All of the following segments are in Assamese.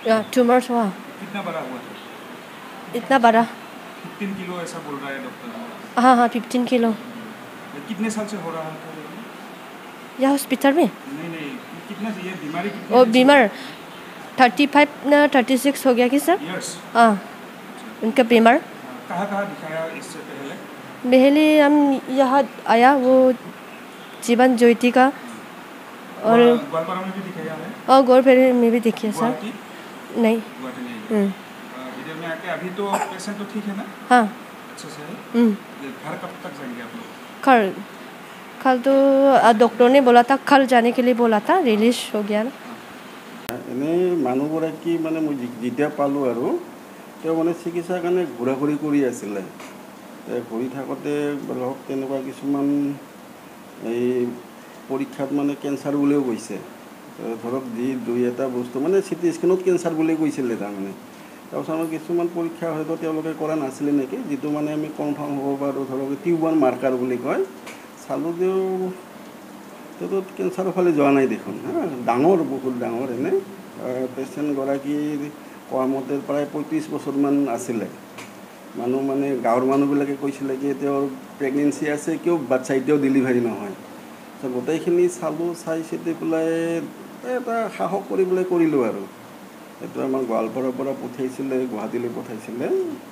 या ट्यूमर्स हुआ। कितना बड़ा हुआ था? इतना बड़ा 15 किलो ऐसा बोल रहा है डॉक्टर। हाँ हाँ 15 किलो। कितने साल से हो रहा था? यह हॉस्पिटल में नहीं कितना ये बीमारी कितने और दिन से बीमार 35 ना 36 हो गया कि सर। यस। हाँ उनका बीमार कहाँ दिखाया इससे पहले? पहले हम यहाँ आया वो जीवन ज्योति का और ग्वालपारा में भी दिखाया है और गोरफेरी में भी देखिए सर। गुवाहाटी नहीं गुवाहाटी नहीं इधर में आके अभी तो पेशेंट तो ठीक है ना? हाँ अच्छा से है। घर कब तक जाएंगे आप लोग? कल तो डॉक्टर ने बोला था कल जाने के लिए बोला था रिलीज हो गया ना। এনেই মানুহগৰাকী মানে মই যেতিয়া পালোঁ আৰু তেওঁ মানে চিকিৎসাৰ কাৰণে ঘূৰা ঘূৰি কৰি আছিলে। ঘূৰি থাকোঁতে ধৰক তেনেকুৱা কিছুমান এই পৰীক্ষাত মানে কেঞ্চাৰ বুলিও কৈছে। ধৰক যি দুই এটা বস্তু মানে চিটি স্কেনত কেঞ্চাৰ বুলি কৈছিলে তাৰমানে। তাৰপিছত আমাৰ কিছুমান পৰীক্ষা হয়তো তেওঁলোকে কৰা নাছিলে নেকি, যিটো মানে আমি কনফাৰ্ম হ'ব পাৰোঁ ধৰক টিউবাৰ মাৰ্কাৰ বুলি কয়। চালোঁ যদিও তো কেঞ্চাৰৰ ফালে যোৱা নাই দেখোন। ডাঙৰ বহুত ডাঙৰ এনে পেচেণ্টগৰাকীৰ কোৱা মতে প্ৰায় 35 বছৰমান আছিলে। মানুহ মানে গাঁৱৰ মানুহবিলাকে কৈছিলে কি তেওঁৰ প্ৰেগনেঞ্চি আছে কিয় বাচ্চা এতিয়াও ডেলিভাৰী নহয়। গোটেইখিনি চালোঁ, চাই চিতি পেলাই এটা সাহস কৰিবলৈ কৰিলোঁ আৰু এইটো আমাৰ গোৱালপাৰাৰ পৰা পঠিয়াইছিলে, গুৱাহাটীলৈ পঠাইছিলে।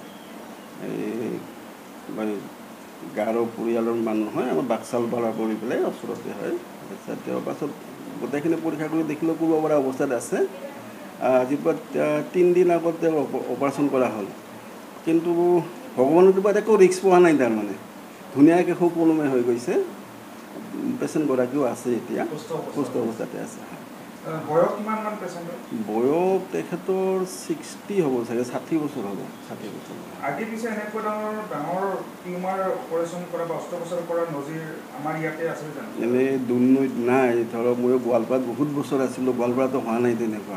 এই গাৰো পৰিয়ালৰ মানুহ হয়, আমাৰ বাক্সালপাৰা কৰি পেলাই ওচৰতে হয়। তেওঁৰ পাছত গোটেইখিনি পৰীক্ষা কৰি দেখিলোঁ কৰিব পৰা অৱস্থাত আছে। আজিৰ পৰা 3 দিন আগত তেওঁ অপাৰেশ্যন কৰা হ'ল, কিন্তু ভগৱানৰ কৃপাত একো ৰিস্ক পোৱা নাই। তাৰমানে ধুনীয়াকৈ সুকলমে হৈ গৈছে। পেচেণ্টগৰাকীও আছে এতিয়া সুস্থ অৱস্থাতে আছে। বয়স কিমানমান পেচেণ্টৰ? বয়স তেখেতৰ 60 হ'ব চাগে, 60 বছৰ হ'ব, 60 বছৰ। আগে পিছে এনেকুৱা ডাঙৰ টিউমাৰ অপাৰেশ্যন কৰা বা অস্ত্ৰোপচাৰ কৰা নজিৰ আমাৰ ইয়াতে আছে জানো? এনেই দুৰ্নৈত নাই। ধৰক ময়ো গোৱালপাৰাত বহুত বছৰ আছিলোঁ, গোৱালপাৰাতো হোৱা নাই তেনেকুৱা।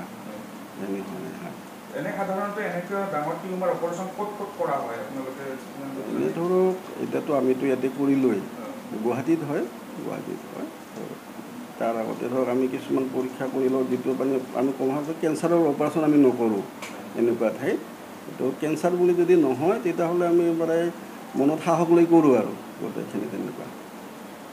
এনে সাধাৰণতে এনেকুৱা ডাঙৰ টিউমাৰ অপাৰেশ্যন ক'ত কৰা হয় আপোনালোকে? এনে ধৰক এতিয়াতো আমিতো ইয়াতে কৰিলোৱেই, গুৱাহাটীত হয়। তাৰ আগতে ধৰক আমি কিছুমান পৰীক্ষা কৰি লওঁ, যিটো মানে আমি ক'ব যে কেঞ্চাৰৰ অপাৰেশ্যন আমি নকৰোঁ এনেকুৱা ঠাইত। তো কেঞ্চাৰ বুলি যদি নহয় তেতিয়াহ'লে আমি মানে মনত সাহস লৈ কৰোঁ আৰু গোটেইখিনি তেনেকুৱা।